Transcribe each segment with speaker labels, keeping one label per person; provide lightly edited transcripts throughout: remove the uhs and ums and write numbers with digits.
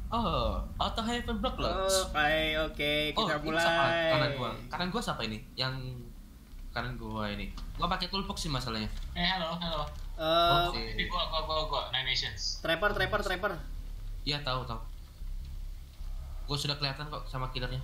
Speaker 1: Oh, Auto Heaven Block Lodge.
Speaker 2: Oke,
Speaker 1: Oh,
Speaker 2: kita
Speaker 1: ini siapa? Kanan
Speaker 2: mulai.
Speaker 1: gua. Kanan gua siapa ini? Yang kanan gua ini. Gua pakai toolbox sih masalahnya.
Speaker 3: Halo, halo.
Speaker 1: Oh,
Speaker 3: Ini gua Nine Nations.
Speaker 2: Trapper.
Speaker 1: Iya, tahu. Gua sudah kelihatan kok sama killernya.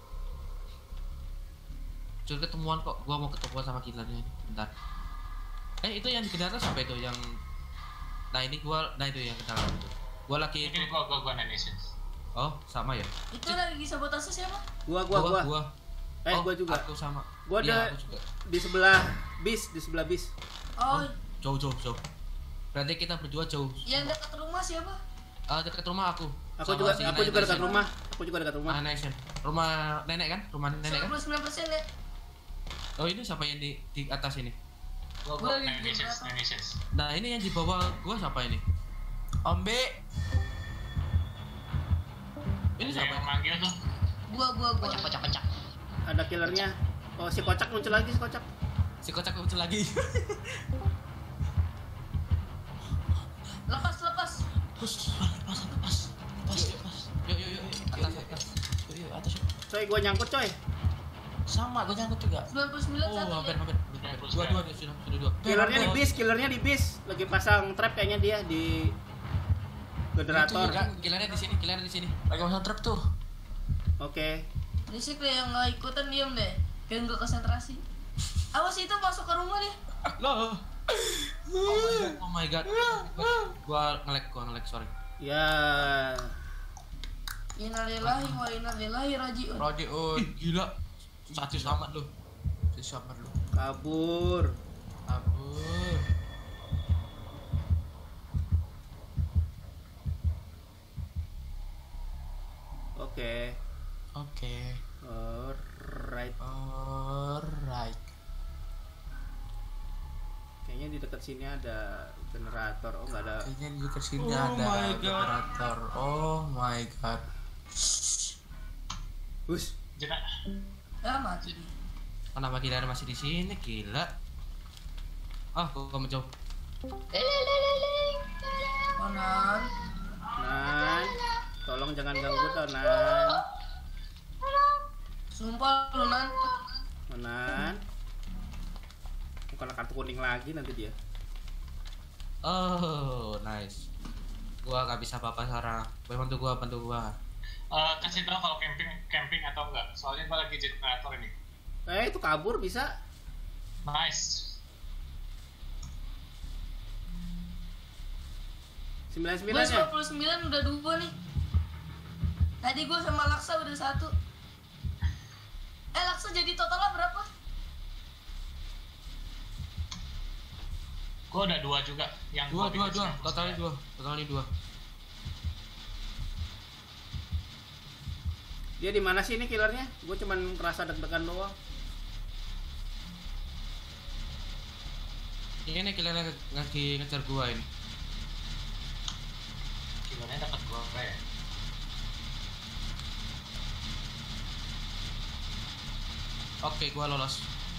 Speaker 1: Sudah ketemuan kok. Gua mau ketemuan sama killernya. Bentar. Itu yang di atas apa itu? Yang nah itu yang ke dalam itu. Gua lagi
Speaker 3: Ini gua Nine Nations.
Speaker 1: Oh, sama ya?
Speaker 4: Itu lagi sabotase siapa?
Speaker 2: Gua.
Speaker 1: Gua
Speaker 2: Gua juga.
Speaker 1: Aku sama.
Speaker 2: Gua
Speaker 1: Iya,
Speaker 2: ada
Speaker 1: aku juga.
Speaker 2: di sebelah bis.
Speaker 4: Oh,
Speaker 1: Jauh. Berarti kita berdua jauh.
Speaker 4: yang dekat rumah siapa?
Speaker 1: Dekat rumah aku.
Speaker 2: Aku
Speaker 1: Sama
Speaker 2: juga
Speaker 1: si
Speaker 2: dekat
Speaker 1: Nine
Speaker 2: rumah. Aku juga dekat rumah.
Speaker 1: Nation. Rumah nenek kan? Rumah nenek kan?
Speaker 4: 99% ya.
Speaker 1: Oh, ini siapa yang di atas ini?
Speaker 3: Gua
Speaker 4: Udah,
Speaker 3: Nine
Speaker 4: di
Speaker 3: Nations,
Speaker 4: belakang.
Speaker 3: Nine Nations.
Speaker 1: Nah, ini yang di bawah gua siapa ini? Ombe. Ini
Speaker 3: Siapa
Speaker 1: siapa?
Speaker 3: yang manggil tuh?
Speaker 4: Gua.
Speaker 1: Kocak.
Speaker 2: Ada killernya. Oh, si kocak muncul lagi, si kocak.
Speaker 1: Si kocak muncul lagi.
Speaker 4: Lepas.
Speaker 1: Lepas. Yuk. Atas.
Speaker 2: Coy, gua nyangkut, coy.
Speaker 1: Sama, gua nyangkut juga.
Speaker 4: 99
Speaker 1: Oh,
Speaker 4: satu.
Speaker 1: hampir.
Speaker 3: Dua.
Speaker 1: Sudah dua.
Speaker 2: Killernya di bis. Lagi pasang trap kayaknya dia di generator.
Speaker 1: Killernya di sini. Lagi pasang trap tuh.
Speaker 2: Oke.
Speaker 4: Risik deh yang nggak ikutan diam deh. Kayak nggak konsentrasi. Awas itu masuk ke rumah dia.
Speaker 1: Loh. Oh my god. Gua nge-lag, sorry.
Speaker 2: Ya.
Speaker 4: Innalillahi wa inna ilaihi rajiun.
Speaker 1: Ih, gila. Satu selamat lu.
Speaker 2: Kabur.
Speaker 1: Abur.
Speaker 2: Oke. Alright. Kayaknya di dekat sini ada generator. Oh, enggak ada.
Speaker 1: Kayaknya di dekat sini
Speaker 2: Oh
Speaker 1: ada
Speaker 2: my God.
Speaker 1: generator. Oh my god.
Speaker 2: Bus.
Speaker 3: Jenak.
Speaker 4: Ah, mati.
Speaker 1: Kenapa killer masih di sini? Gila. Gua menjauh.
Speaker 4: Onan.
Speaker 2: Nan, tolong jangan ganggu toh, Nan.
Speaker 4: Sumpah lu Nan.
Speaker 2: Nan. Bukan kartu kuning lagi nanti dia.
Speaker 1: Oh, nice. Gua gak bisa apa-apa Sarah. Bantu gua.
Speaker 3: Kasih tahu kalau camping atau enggak. Soalnya gua lagi jadi generator ini.
Speaker 2: Itu kabur bisa.
Speaker 3: Nice.
Speaker 2: 99
Speaker 4: Gua
Speaker 2: ya?
Speaker 4: 99 udah 2 nih. Tadi gua sama Laksa udah 1. Laksa jadi totalnya berapa?
Speaker 3: Gua udah 2 juga. Yang gua bikin 99.
Speaker 1: Totalnya 2.
Speaker 2: Dia di mana sih ini killernya? Gue cuman kerasa deg-degan doang.
Speaker 1: Ini killernya lagi ngejar gua ini.
Speaker 3: Killernya dapat gua ya.
Speaker 1: Oke, gua lolos.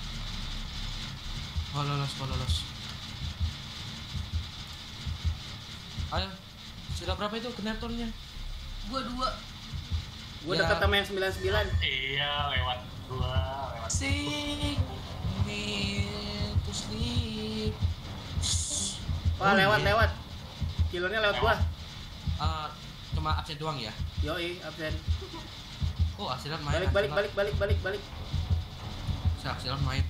Speaker 1: Ayo, sudah berapa itu generatornya?
Speaker 4: Gua 2.
Speaker 2: Gue
Speaker 1: Ya.
Speaker 2: deket sama yang 99.
Speaker 3: Iya, lewat gua.
Speaker 1: Sing me to sleep.
Speaker 2: Wah,
Speaker 1: Oh,
Speaker 2: lewat. Killernya lewat gua.
Speaker 1: Cuma absen doang ya?
Speaker 2: Yoi, absen.
Speaker 1: Oh, absenan main.
Speaker 2: Balik.
Speaker 1: Absenan main.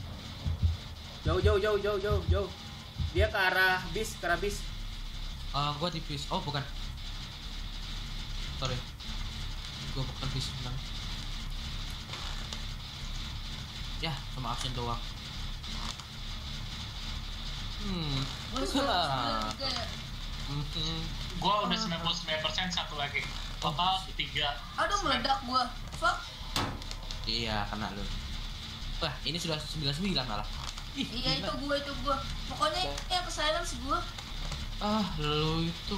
Speaker 2: Jauh. Dia ke arah bis.
Speaker 1: Gua di bis. Oh, bukan. Sorry. Gua bukan bis sebenarnya. Ya, cuma absen doang.
Speaker 4: Gua 99 juga ya.
Speaker 3: Gua udah 99%, satu lagi. Total 3.
Speaker 4: Aduh meledak gua. Fuck.
Speaker 1: Iya, kena lu. Wah, ini sudah 99 malah.
Speaker 4: Iya itu gua. Pokoknya yang ke silence gua.
Speaker 1: Lu itu.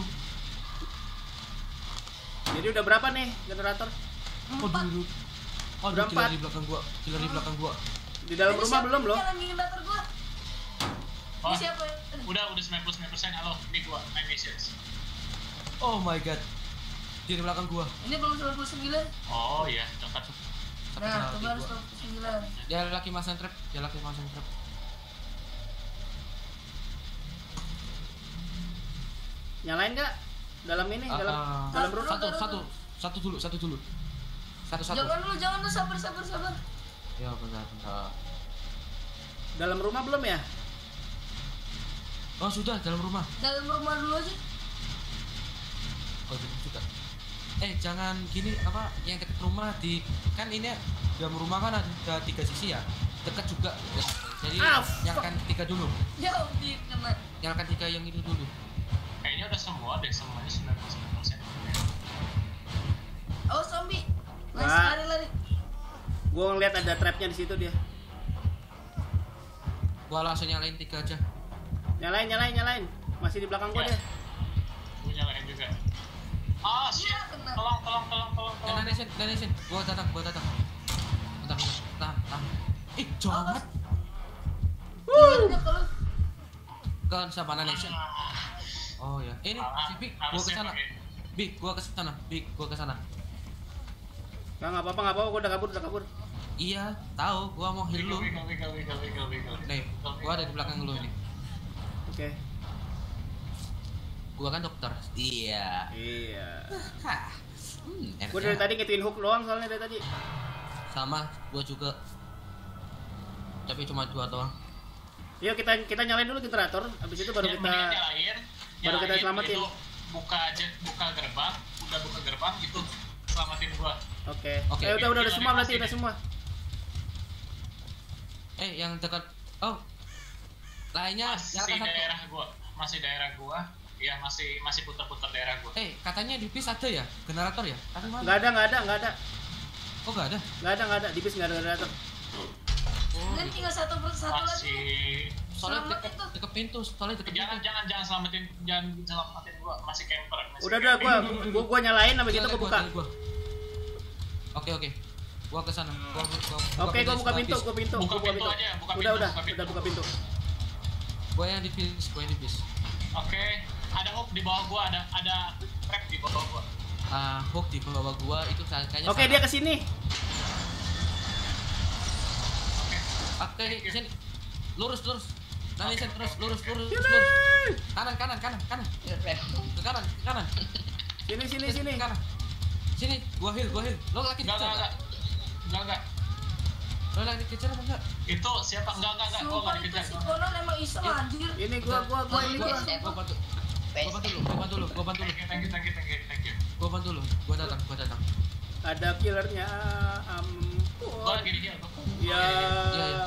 Speaker 2: Jadi udah berapa nih generator?
Speaker 4: 4.
Speaker 2: Udah
Speaker 1: Killer
Speaker 2: 4.
Speaker 1: di belakang gua.
Speaker 2: Di dalam rumah belum loh.
Speaker 4: Yang lagi generator gua.
Speaker 3: Oh,
Speaker 4: Ini siapa?
Speaker 3: udah 99%. Halo, ini gua Nine Nations.
Speaker 1: Oh my god. di belakang gua.
Speaker 4: Ini belum 99.
Speaker 3: Oh iya, dekat.
Speaker 4: Nah,
Speaker 1: Di
Speaker 4: coba harus
Speaker 1: gua.
Speaker 4: 99.
Speaker 1: Dia lagi masang trap, dia lagi masang trap.
Speaker 2: Nyalain nggak? Dalam ini, dalam rumah.
Speaker 1: Satu dulu. Satu.
Speaker 4: Jangan dulu, sabar.
Speaker 1: Ya bentar.
Speaker 2: Dalam rumah belum ya?
Speaker 1: Oh sudah dalam rumah.
Speaker 4: Dalam rumah dulu aja.
Speaker 1: Oh belum juga. Jangan gini apa yang dekat rumah di kan ini dalam rumah kan ada 3 sisi ya. Dekat juga. Jadi nyalakan 3 dulu.
Speaker 4: Ya, kena.
Speaker 1: Nyalakan 3 yang itu dulu.
Speaker 3: Kayaknya udah semua deh, semuanya 99%.
Speaker 4: Oh, zombie. Nice,
Speaker 2: Wah.
Speaker 4: lari.
Speaker 2: Gua ngeliat ada trapnya di situ dia.
Speaker 1: Gua langsung nyalain 3 aja.
Speaker 2: Nyalain. Masih di belakang gua
Speaker 3: Ya.
Speaker 2: dia.
Speaker 3: Gue nyalain juga. Ah, shit.
Speaker 4: Ya, kena.
Speaker 3: Tolong.
Speaker 1: Nation. Gua datang. Bentar. Tahan. Jauh banget.
Speaker 4: Gimana kalau
Speaker 1: Kan sama Nation. Oh ya. Ini si Big, gua ke sana. Big, gua ke sana.
Speaker 2: Nggak apa-apa, gua udah kabur.
Speaker 1: Iya, tahu. Gua mau heal lu.
Speaker 3: Wiggle.
Speaker 1: Nih, gua ada di belakang lu ini.
Speaker 2: Oke.
Speaker 1: Gua kan dokter. Iya. Enak
Speaker 2: Gua dari
Speaker 1: ya.
Speaker 2: tadi ngituin hook doang soalnya dari tadi.
Speaker 1: Sama, gua juga. Tapi cuma 2 doang.
Speaker 2: Yuk kita nyalain dulu generator, habis itu baru
Speaker 3: Ya,
Speaker 2: kita
Speaker 3: mendingan
Speaker 2: baru kita
Speaker 3: nyalain
Speaker 2: selamatin.
Speaker 3: itu, buka gerbang, udah buka gerbang gitu, selamatin gua.
Speaker 2: Oke.
Speaker 1: Oke,
Speaker 2: Udah semua berarti udah semua.
Speaker 1: Yang dekat. Oh. Lainnya nyalakan satu.
Speaker 3: Masih daerah gua. Ya masih putar-putar daerah gua.
Speaker 1: Katanya di bis ada ya? Generator ya? Tapi mana?
Speaker 2: Nggak ada.
Speaker 1: Oh, nggak ada.
Speaker 2: Nggak ada. Di bis nggak ada generator.
Speaker 1: Oh,
Speaker 4: dan tinggal satu persatu lagi.
Speaker 3: Masih
Speaker 1: soalnya
Speaker 4: Selamat itu.
Speaker 1: deket pintu, soalnya deket
Speaker 3: jangan
Speaker 1: pintu.
Speaker 3: jangan selamatin gua, masih camper.
Speaker 2: Udah gua nyalain habis itu gua buka.
Speaker 1: Oke. Gua ke sana.
Speaker 2: Oke, gua buka pintu.
Speaker 3: Buka pintu aja, buka pintu,
Speaker 2: Udah
Speaker 3: buka pintu.
Speaker 2: buka pintu.
Speaker 1: Gua yang di bis.
Speaker 3: Oke, ada hook di bawah gua, ada trap di bawah gua.
Speaker 1: Hook di bawah gua itu kayaknya.
Speaker 2: Oke, dia kesini.
Speaker 3: Oke.
Speaker 1: Oke, sini. Lurus. Nanti sen terus lurus. Kanan. Ke kanan.
Speaker 2: Sini.
Speaker 1: Kanan. Sini, gua heal. Lo lagi dikejar.
Speaker 3: Enggak.
Speaker 1: Lo lagi dikejar apa enggak?
Speaker 3: Itu siapa? Enggak, gua
Speaker 4: Sumpah
Speaker 3: enggak
Speaker 4: itu
Speaker 3: dikejar.
Speaker 4: si Konon emang iseng
Speaker 1: Ya.
Speaker 4: anjir.
Speaker 2: Ini gua
Speaker 1: Gua bantu. Gua bantu lu.
Speaker 3: Thank you.
Speaker 1: Gua bantu lu. Gua datang.
Speaker 2: ada killernya.
Speaker 3: Gua lagi di heal.
Speaker 2: Ya.
Speaker 1: Iya.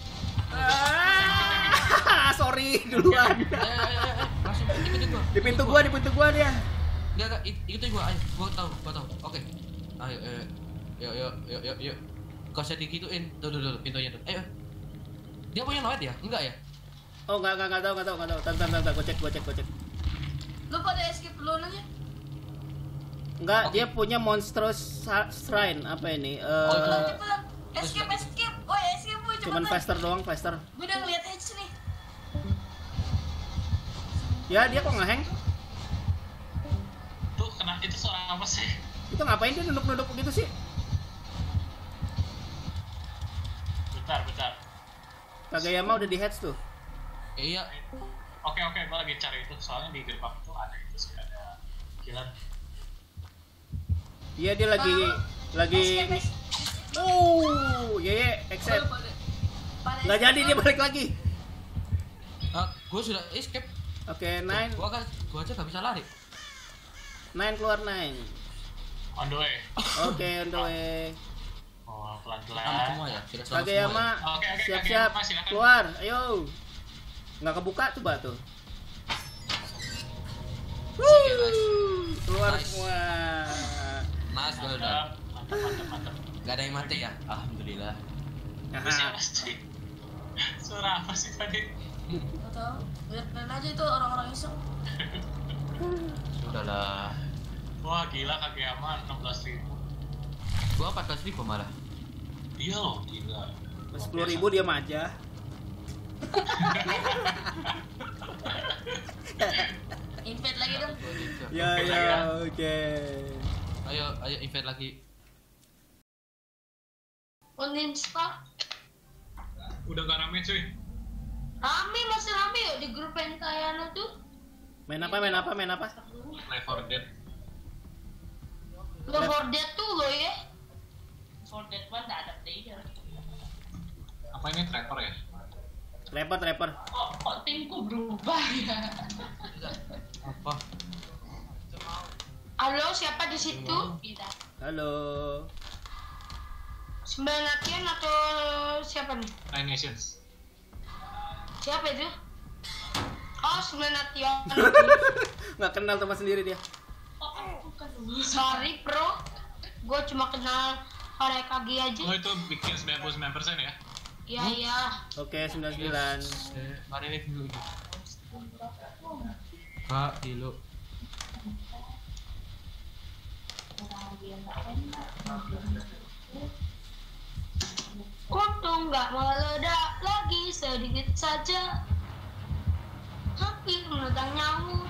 Speaker 2: Sorry duluan.
Speaker 1: Langsung di
Speaker 2: Di pintu gua dia.
Speaker 1: Enggak, ikutin gua. Ayo, gua tahu. Oke. Ayo. Yuk. Kau usah digituin. Tuh, pintunya tuh. Ayo. Dia punya noet ya? Enggak ya?
Speaker 2: Oh, enggak tahu. Tante, gua cek.
Speaker 4: Lu pada escape duluan aja.
Speaker 2: Enggak,
Speaker 1: Oke.
Speaker 2: dia punya monstrous shrine apa ini?
Speaker 4: Cepetan. Escape. Woi, escape boy,
Speaker 2: Cuman
Speaker 4: cepetan.
Speaker 2: faster.
Speaker 4: Gue udah ngeliat Hedge nih.
Speaker 2: Ya, dia kok ngeheng?
Speaker 3: Tuh, itu suara apa sih?
Speaker 2: Itu ngapain dia nunduk begitu sih?
Speaker 3: Bentar.
Speaker 2: Kagayama udah di heads tuh.
Speaker 1: Iya.
Speaker 3: Oke, gua lagi cari itu. Soalnya di gerbang tuh ada itu sih, ada killer.
Speaker 2: Iya, dia lagi
Speaker 4: Escape.
Speaker 2: accept.
Speaker 4: Pada
Speaker 2: Nggak
Speaker 4: escape
Speaker 2: jadi dia balik lagi.
Speaker 1: Gua sudah escape.
Speaker 2: Oke, 9
Speaker 1: Gua aja gak bisa lari.
Speaker 2: keluar 9.
Speaker 3: On the way.
Speaker 2: Oke, on the way.
Speaker 3: Oh,
Speaker 1: Selamat semua
Speaker 3: pelan-pelan.
Speaker 1: ya. Sudah selamat semua.
Speaker 2: Kagayama,
Speaker 3: Oke,
Speaker 2: siap-siap
Speaker 3: Kageyama, silakan.
Speaker 2: keluar. Ayo. Nggak kebuka tuh batu. Keluar
Speaker 1: Nice.
Speaker 2: semua.
Speaker 1: Mas, gua udah.
Speaker 3: Mantap.
Speaker 1: Gak ada yang mati ya? Alhamdulillah.
Speaker 3: Itu siapa sih? Suara apa sih tadi?
Speaker 4: Nggak tahu. Lihat aja itu orang-orang iseng.
Speaker 1: Sudahlah.
Speaker 3: Wah, gila Kageyama 16.000.
Speaker 1: Gua 14.000 malah.
Speaker 3: Iya loh, gila.
Speaker 2: 10.000 dia aja.
Speaker 4: Invade lagi dong.
Speaker 2: Ya, oke.
Speaker 1: Ayo invite lagi.
Speaker 4: Uninstall.
Speaker 3: Udah gak rame cuy.
Speaker 4: Rame, masih rame yuk di grup Pentayana tuh.
Speaker 2: Main apa?
Speaker 3: Left 4 Dead.
Speaker 4: Lo for Dead tuh lo ya. For Dead mah gak ada player.
Speaker 3: Apa ini Trapper ya?
Speaker 2: Trapper.
Speaker 4: Kok timku berubah ya?
Speaker 1: Apa?
Speaker 4: Halo, siapa di situ?
Speaker 2: Halo.
Speaker 4: 9 latihan atau siapa nih?
Speaker 3: Nine Nations.
Speaker 4: Siapa itu? Oh, 9 latihan.
Speaker 2: Nggak kenal teman sendiri dia.
Speaker 4: Sorry, bro. Gue cuma kenal Harekage aja.
Speaker 3: Lo itu bikin 99% ya?
Speaker 4: Iya.
Speaker 2: Oke, 99.
Speaker 1: Mari live dulu. Kak, dulu.
Speaker 4: Untung nggak meledak lagi sedikit saja. Hampir meledak nyamuk.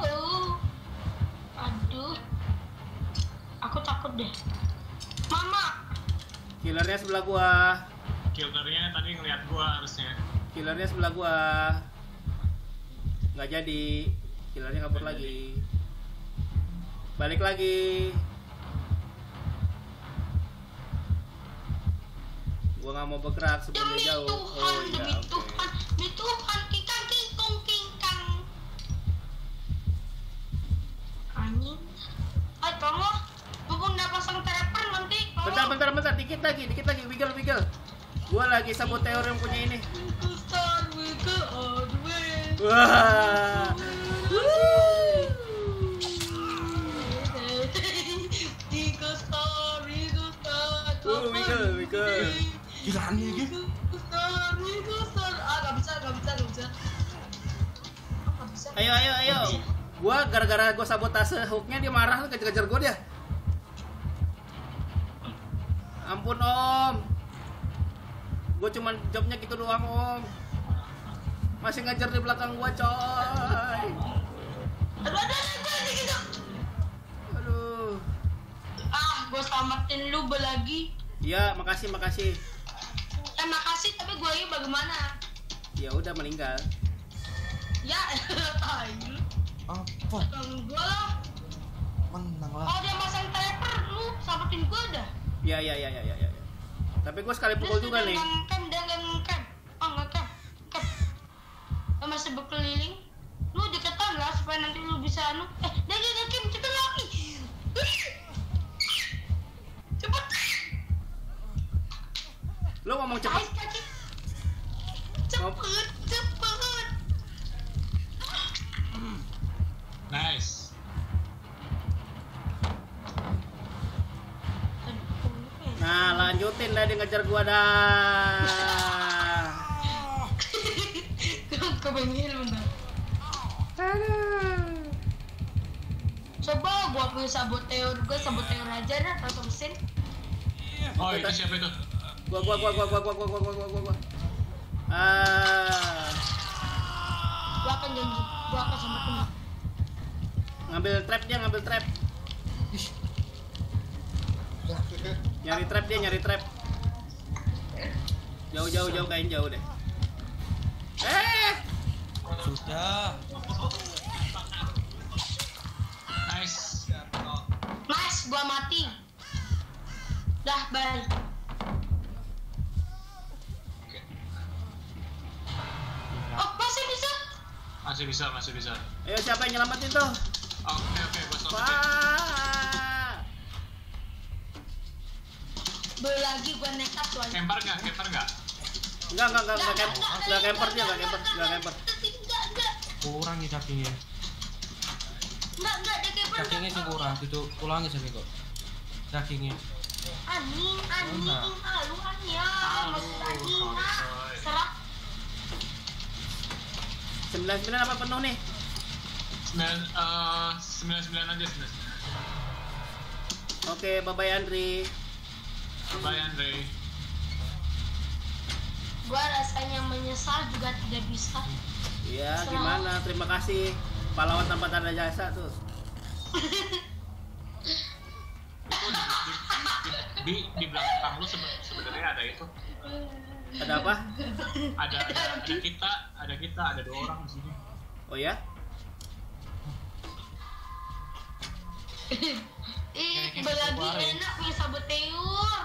Speaker 4: Aduh. Aku takut deh. Mama.
Speaker 2: Killernya sebelah gua.
Speaker 3: Killernya tadi ngeliat gua harusnya.
Speaker 2: Killernya sebelah gua. Nggak jadi. Killernya kabur lagi. Balik lagi. Gua nggak mau bergerak sebelum
Speaker 4: Demi
Speaker 2: dia jauh.
Speaker 4: Tuhan,
Speaker 2: iya,
Speaker 4: demi
Speaker 2: oke.
Speaker 4: Tuhan, demi Tuhan, kingkang. Anjing. Ayo tolong, mumpung udah pasang trapper nanti.
Speaker 2: Bentar, dikit lagi, wiggle. Gua lagi saboteur yang punya ini. Wah. Wiggle.
Speaker 1: Gila nih gitu.
Speaker 4: Gak bisa.
Speaker 2: Ayo. Gua gara-gara gua sabotase hooknya dia marah kejar-kejar gua dia. Ampun Om. Gua cuman jobnya gitu doang Om. Masih ngajar di belakang gua coy. Aduh.
Speaker 4: Gue selamatin lu lagi.
Speaker 2: Iya, makasih.
Speaker 4: Makasih, tapi gue ini bagaimana?
Speaker 2: Ya udah meninggal.
Speaker 4: Ya, tahu.
Speaker 1: Apa?
Speaker 4: Gue lah.
Speaker 1: Menang lah.
Speaker 4: Oh, dia masang trapper, lu samatin gue dah.
Speaker 2: Iya. Tapi gua sekali pukul juga nih.
Speaker 4: Dia ngecam. Oh, ngecam. Dia masih berkeliling. Lu deketan lah supaya nanti lu bisa dia ngecam, cepet lagi. Cepet.
Speaker 2: Lu ngomong cepet.
Speaker 4: Cepet.
Speaker 3: Nice.
Speaker 2: Nah, lanjutin dah dia ngejar gua dah.
Speaker 4: Kebanyakan bener. Coba gua punya saboteur aja dah, atau mesin.
Speaker 3: Oh itu siapa itu?
Speaker 2: Gua.
Speaker 4: Gua akan janji, gua akan samatin.
Speaker 2: Ngambil trap. Nyari trap. Jauh kain jauh deh.
Speaker 1: Sudah.
Speaker 3: Nice.
Speaker 4: Mas, gua mati. Dah, bye.
Speaker 3: Oke.
Speaker 4: Oh, masih bisa?
Speaker 3: Masih bisa.
Speaker 2: Ayo siapa yang nyelamatin tuh?
Speaker 3: Oke, gua selamatin.
Speaker 2: Wah.
Speaker 4: Lagi gua nekat tuh aja.
Speaker 3: Camper nggak?
Speaker 2: Enggak camper dia, enggak camper.
Speaker 4: Enggak.
Speaker 1: Kurang nih dagingnya.
Speaker 4: Enggak, dia camper.
Speaker 1: Dagingnya sih kurang. Itu ulangi sini kok. Dagingnya.
Speaker 4: Anjing.
Speaker 1: Mana?
Speaker 4: Lu ya. Masuk anjing. Serah.
Speaker 2: 99 apa penuh nih?
Speaker 3: 99 aja 99.
Speaker 2: Oke, bye-bye Andri.
Speaker 3: Bye Andre.
Speaker 4: Gua rasanya menyesal juga tidak bisa.
Speaker 2: Iya, gimana? Terima kasih pahlawan tanpa tanda jasa tuh.
Speaker 3: Di belakang lu sebenarnya ada itu.
Speaker 2: Ada apa?
Speaker 3: Ada kita, ada 2 orang di sini.
Speaker 2: Oh ya?
Speaker 4: Ih, lagi enak punya saboteur.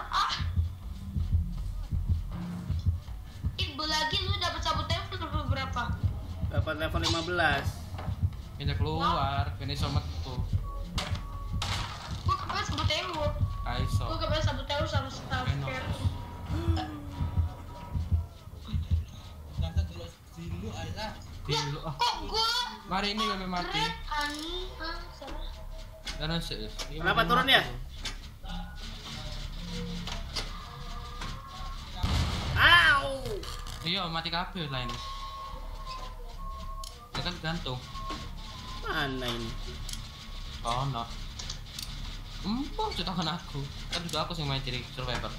Speaker 4: Lagi lu dapat saboteur level berapa?
Speaker 2: Dapat level 15.
Speaker 1: Pindah keluar, ini somat tuh.
Speaker 4: Gua kepala saboteur.
Speaker 1: Aiso.
Speaker 4: Gua kepala saboteur sama stalker.
Speaker 1: Jangan dulu Aisyah. Dulu ah.
Speaker 4: Kok gua
Speaker 1: Mari ini lebih mati.
Speaker 4: red ani salah.
Speaker 1: Dan sih.
Speaker 2: Kenapa turun ya? Au!
Speaker 1: Iya, mati kabeh lah ini. Ya kan gantung.
Speaker 2: Mana ini?
Speaker 1: Oh, no. Cetakan aku. Kan juga aku sih main jadi survivor.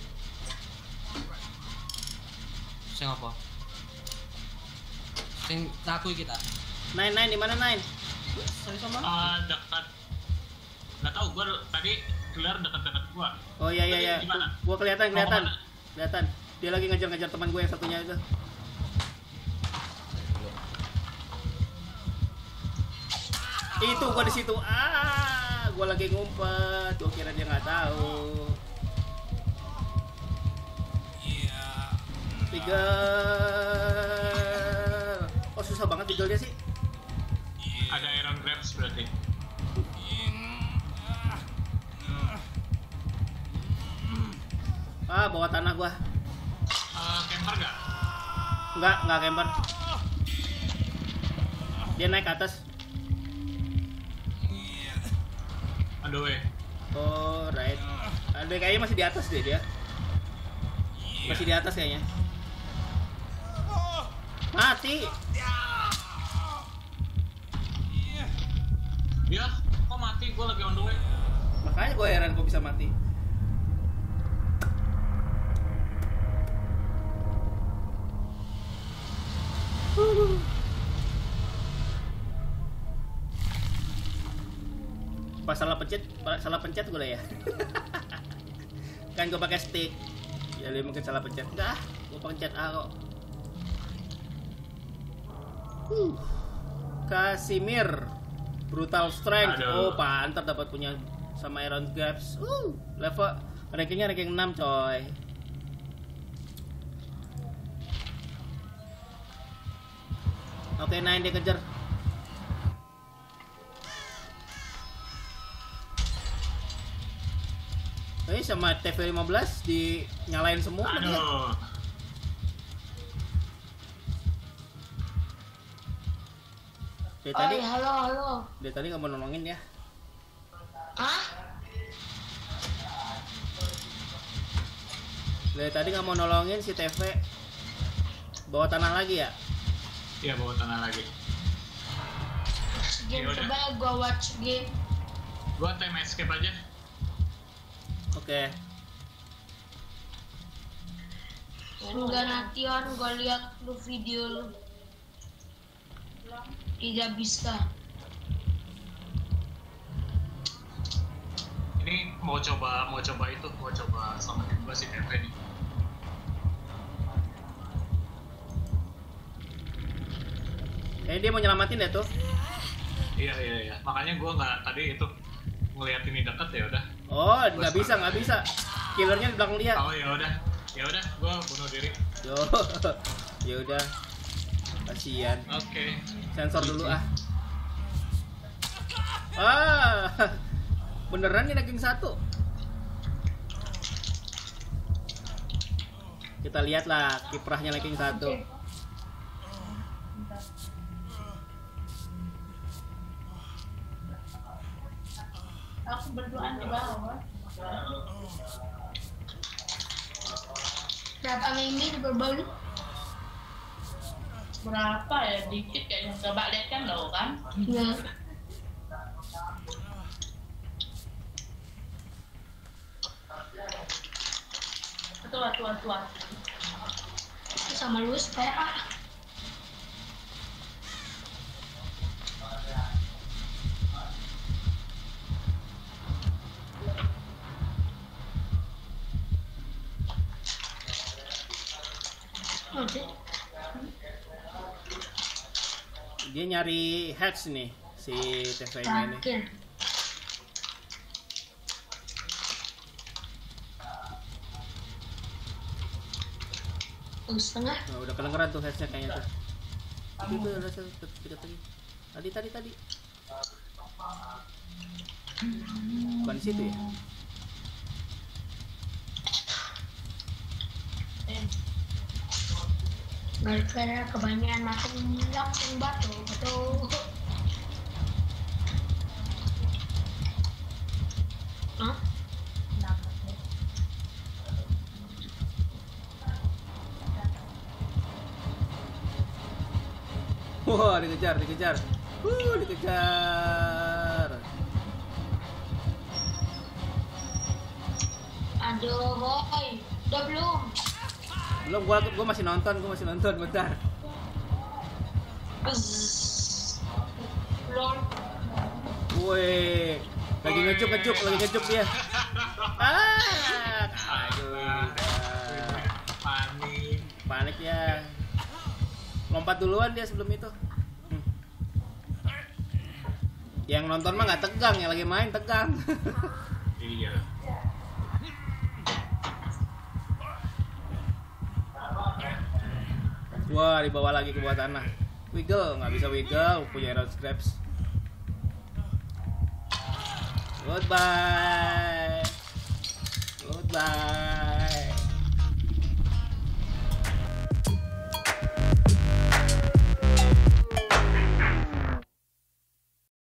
Speaker 1: Sing apa? Sing aku kita.
Speaker 2: Nine di mana Nine?
Speaker 1: Sorry sama.
Speaker 3: Dekat. Nggak tahu, gua tadi keluar dekat-dekat gua.
Speaker 2: Oh iya.
Speaker 3: Gimana?
Speaker 2: Gua kelihatan.
Speaker 3: Mau kemana?
Speaker 2: Kelihatan. Dia lagi ngejar-ngejar teman gue yang satunya itu. Itu gua di situ. Gua lagi ngumpet. Gua kira dia nggak tahu. Tigel. Oh susah banget tigelnya sih.
Speaker 3: Ada iron grabs berarti.
Speaker 2: Bawa tanah gua.
Speaker 3: Camper nggak?
Speaker 2: Enggak camper. Dia naik ke atas.
Speaker 3: Aduh
Speaker 2: Oh, right. Ada kayaknya masih di atas deh dia. Masih di atas kayaknya. Mati.
Speaker 3: Ya, kok mati? Gue lagi on the way.
Speaker 2: Makanya gue heran kok bisa mati. Pas salah pencet gue lah ya. Kan gue pakai stick. Jadi mungkin salah pencet. Enggak, gue pencet A kok. Casimir Brutal Strength.
Speaker 3: Aduh.
Speaker 2: Oh, pantas dapat punya sama Iron Grabs. Level rankingnya ranking 6 coy. Oke, Nine dia kejar. Sama TV15 dinyalain semua.
Speaker 3: Aduh.
Speaker 2: Dari tadi,
Speaker 4: Halo.
Speaker 2: dari tadi nggak mau nolongin ya.
Speaker 4: Hah?
Speaker 2: Dari tadi nggak mau nolongin si TV. Bawa tanah lagi ya?
Speaker 3: Iya, bawa tanah lagi.
Speaker 4: Game
Speaker 3: Yaudah.
Speaker 4: coba gua watch game.
Speaker 3: Gua time escape aja.
Speaker 2: Oke.
Speaker 4: Enggak nation, gua lihat lu video lu. Tidak bisa.
Speaker 3: Ini mau coba selamatin gua si TV nih.
Speaker 2: Kayaknya dia mau nyelamatin deh tuh.
Speaker 3: Iya. Makanya gua nggak tadi itu ngeliat ini deket ya udah.
Speaker 2: Oh, nggak bisa. Killernya di belakang dia.
Speaker 3: Oh ya udah, gua bunuh diri.
Speaker 2: Yo, ya udah. Kasian.
Speaker 3: Oke.
Speaker 2: Sensor dulu ah. Beneran nih ranking 1. Kita lihatlah kiprahnya ranking 1.
Speaker 5: Aku berdoa di bawah.
Speaker 4: Berapa ini berbau?
Speaker 5: Berapa ya? Dikit kayaknya. Coba lihat kan lo kan.
Speaker 4: Ya.
Speaker 5: Tua.
Speaker 4: Sama lu supaya
Speaker 2: Dia nyari hatch nih si TV-nya ini.
Speaker 4: Terakhir. Setengah.
Speaker 2: Nah, udah kedengeran tuh hatch-nya kayaknya tuh. Itu udah dekat lagi. Tadi. Bukan di situ ya?
Speaker 4: Gara-gara kebanyakan makan langsung batu. Hah?
Speaker 2: Wah, dikejar. Dikejar.
Speaker 4: Aduh, boy. Udah belum?
Speaker 2: Belum, gua masih nonton bentar.
Speaker 4: Lol.
Speaker 2: Woi, lagi ngejuk dia. Aduh. Panik ya. Lompat duluan dia sebelum itu. Yang nonton mah nggak tegang, yang lagi main tegang.
Speaker 3: Iya.
Speaker 2: Wah, dibawa lagi ke bawah tanah. Wiggle, nggak bisa wiggle, punya error scraps. Goodbye.